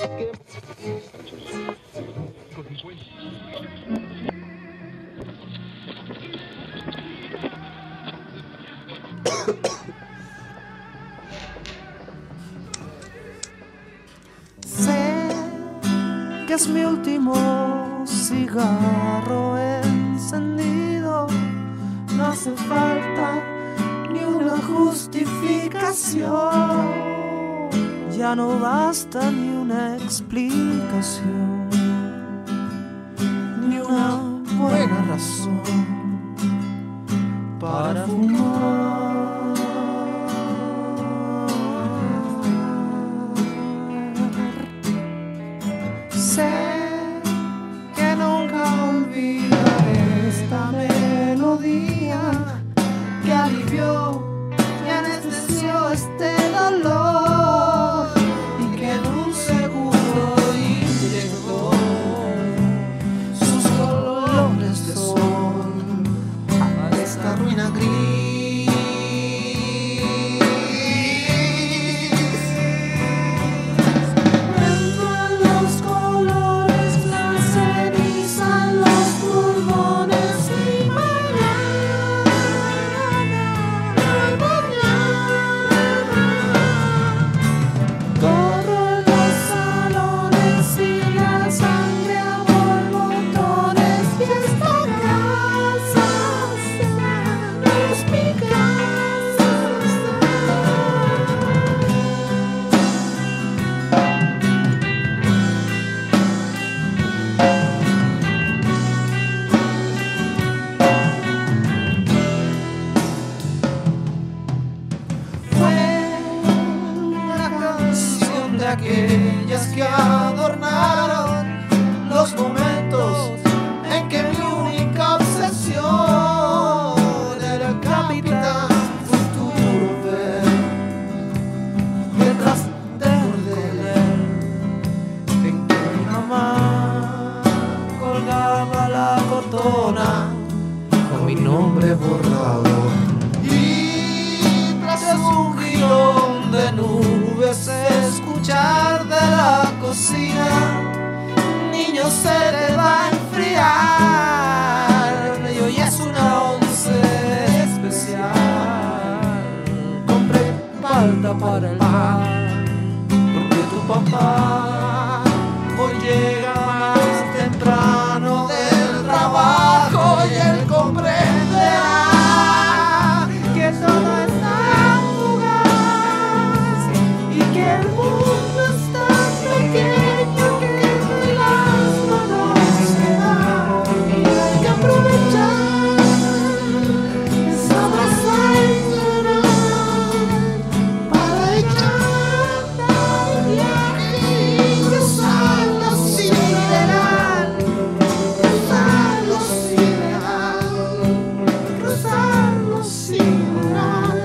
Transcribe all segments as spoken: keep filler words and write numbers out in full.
Sé que es mi último cigarro encendido. No hace falta ni una justificación. Ya no basta ni una explicación, ni una buena razón para fumar. Sé que nunca olvidaré esta melodía que alivió y anestesió este dolor y que en un segundo inyectó sus colores de sol a esta ruina gris. Aquellas que adornaron los momentos en que mi única obsesión era el capitán futuro ver detrás del cordel en que mi mamá colgaba la cortona con mi nombre borrado y tras un jirón de nubes escuchar de la cocina, niño se te va a enfriar y hoy es una once especial. Compré palta para el pan porque tu papá hoy llega más temprano del trabajo y él comprenderá que todo está el mundo es tan pequeño que entre las manos se da y hay que aprovechar esa brasa y llorar para echar al viaje y cruzar lo sideral, cruzar lo sideral, cruzar lo sideral.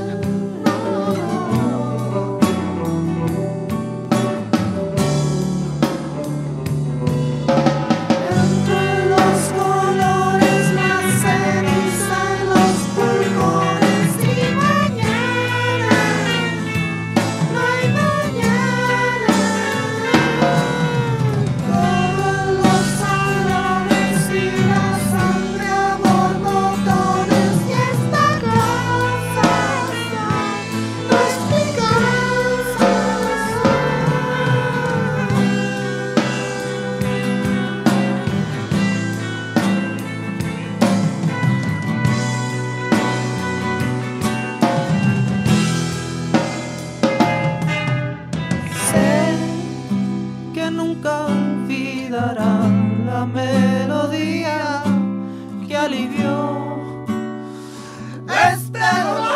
Nunca olvidará la melodía que alivió este dolor.